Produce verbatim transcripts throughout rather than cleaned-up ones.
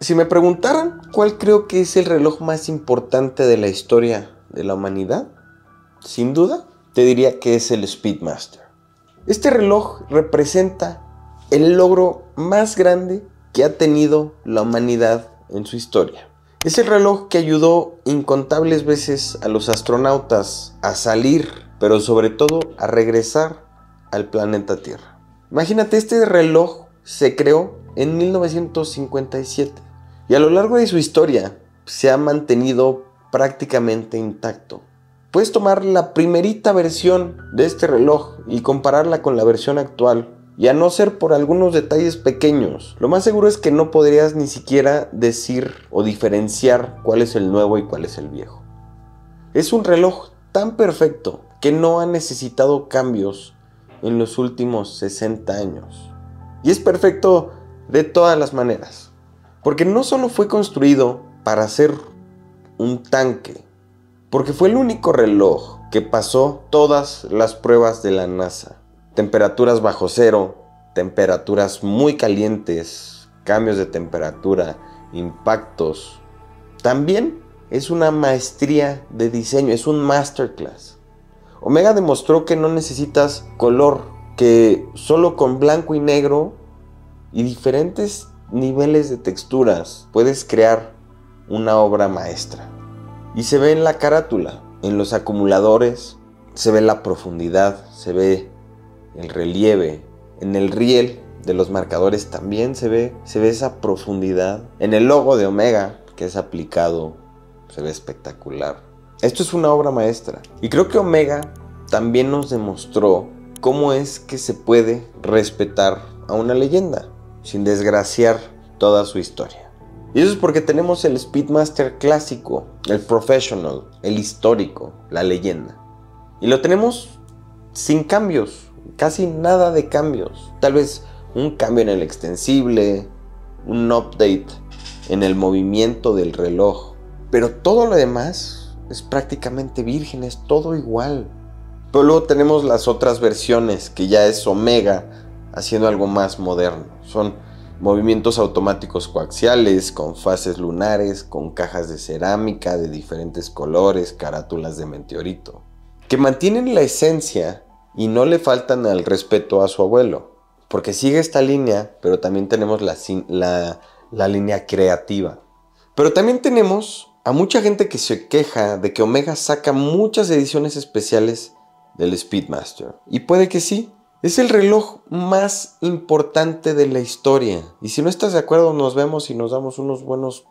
Si me preguntaran cuál creo que es el reloj más importante de la historia de la humanidad, sin duda te diría que es el Speedmaster. Este reloj representa el logro más grande que ha tenido la humanidad en su historia. Es el reloj que ayudó incontables veces a los astronautas a salir, pero sobre todo a regresar al planeta Tierra. Imagínate, este reloj se creó en mil novecientos cincuenta y siete y a lo largo de su historia se ha mantenido prácticamente intacto. Puedes tomar la primerita versión de este reloj y compararla con la versión actual, y a no ser por algunos detalles pequeños, lo más seguro es que no podrías ni siquiera decir o diferenciar cuál es el nuevo y cuál es el viejo. Es un reloj tan perfecto que no ha necesitado cambios en los últimos sesenta años. Y es perfecto de todas las maneras, porque no solo fue construido para ser un tanque, porque fue el único reloj que pasó todas las pruebas de la NASA. Temperaturas bajo cero, temperaturas muy calientes, cambios de temperatura, impactos. También es una maestría de diseño, es un masterclass. Omega demostró que no necesitas color, que solo con blanco y negro y diferentes niveles de texturas puedes crear una obra maestra. Y se ve en la carátula, en los acumuladores, se ve la profundidad, se ve el relieve, en el riel de los marcadores también se ve, se ve esa profundidad. En el logo de Omega que es aplicado se ve espectacular. Esto es una obra maestra y creo que Omega también nos demostró cómo es que se puede respetar a una leyenda sin desgraciar toda su historia. Y eso es porque tenemos el Speedmaster clásico, el professional, el histórico, la leyenda. Y lo tenemos sin cambios. Casi nada de cambios. Tal vez un cambio en el extensible, un update en el movimiento del reloj. Pero todo lo demás es prácticamente virgen, es todo igual. Pero luego tenemos las otras versiones, que ya es Omega haciendo algo más moderno. Son movimientos automáticos coaxiales, con fases lunares, con cajas de cerámica de diferentes colores, carátulas de meteorito, que mantienen la esencia y no le faltan al respeto a su abuelo, porque sigue esta línea, pero también tenemos la, la, la línea creativa. Pero también tenemos a mucha gente que se queja de que Omega saca muchas ediciones especiales del Speedmaster. Y puede que sí, es el reloj más importante de la historia. Y si no estás de acuerdo, nos vemos y nos damos unos buenos...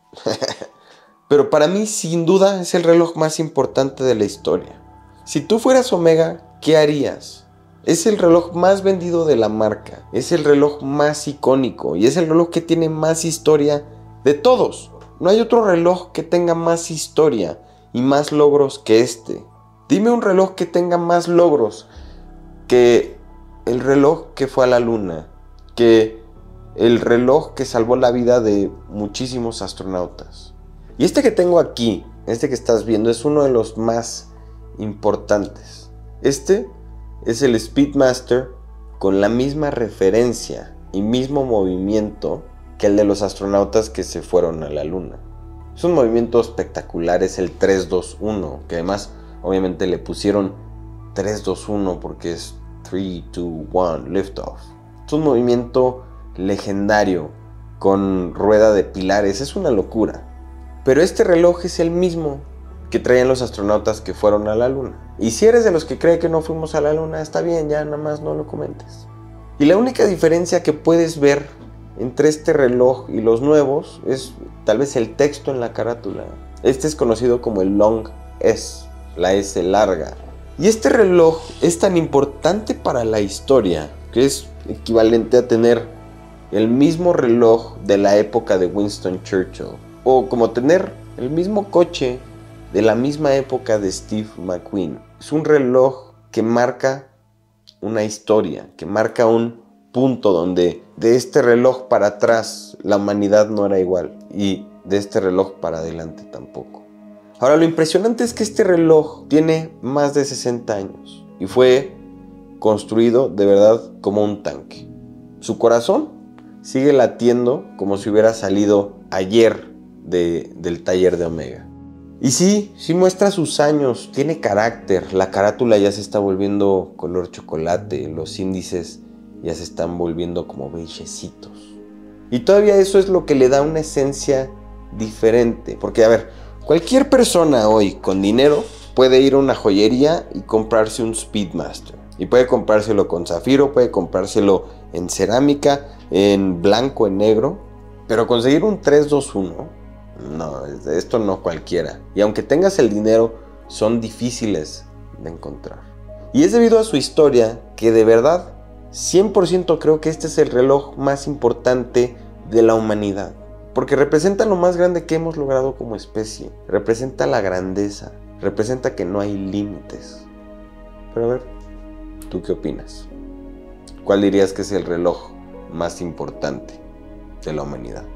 Pero para mí, sin duda, es el reloj más importante de la historia. Si tú fueras Omega, ¿qué harías? Es el reloj más vendido de la marca, es el reloj más icónico y es el reloj que tiene más historia de todos. No hay otro reloj que tenga más historia y más logros que este. Dime un reloj que tenga más logros que el reloj que fue a la luna, que el reloj que salvó la vida de muchísimos astronautas. Y este que tengo aquí, este que estás viendo, es uno de los más importantes. Este es el Speedmaster con la misma referencia y mismo movimiento que el de los astronautas que se fueron a la luna. Es un movimiento espectacular, es el tres dos uno, que además obviamente le pusieron tres dos uno porque es tres dos uno liftoff. Es un movimiento legendario con rueda de pilares, es una locura. Pero este reloj es el mismo que traían los astronautas que fueron a la luna. Y si eres de los que cree que no fuimos a la luna, está bien, ya nada más no lo comentes. Y la única diferencia que puedes ver entre este reloj y los nuevos es tal vez el texto en la carátula. Este es conocido como el Long S, la S larga. Y este reloj es tan importante para la historia que es equivalente a tener el mismo reloj de la época de Winston Churchill, o como tener el mismo coche de la misma época de Steve McQueen. Es un reloj que marca una historia, que marca un punto donde de este reloj para atrás la humanidad no era igual y de este reloj para adelante tampoco. Ahora, lo impresionante es que este reloj tiene más de sesenta años y fue construido de verdad como un tanque. Su corazón sigue latiendo como si hubiera salido ayer de, del taller de Omega. Y sí, sí muestra sus años, tiene carácter, la carátula ya se está volviendo color chocolate, los índices ya se están volviendo como beigecitos. Y todavía eso es lo que le da una esencia diferente, porque a ver, cualquier persona hoy con dinero puede ir a una joyería y comprarse un Speedmaster. Y puede comprárselo con zafiro, puede comprárselo en cerámica, en blanco, en negro. Pero conseguir un tres dos uno, no, esto no cualquiera. Y aunque tengas el dinero, son difíciles de encontrar. Y es debido a su historia que de verdad, cien por ciento creo que este es el reloj más importante de la humanidad. Porque representa lo más grande que hemos logrado como especie. Representa la grandeza. Representa que no hay límites. Pero a ver, ¿tú qué opinas? ¿Cuál dirías que es el reloj más importante de la humanidad?